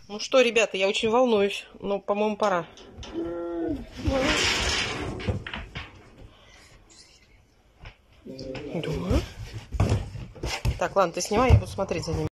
Ну что, ребята, я очень волнуюсь, но, по-моему, пора. Да. Так, ладно, ты снимай, я буду смотреть за ним.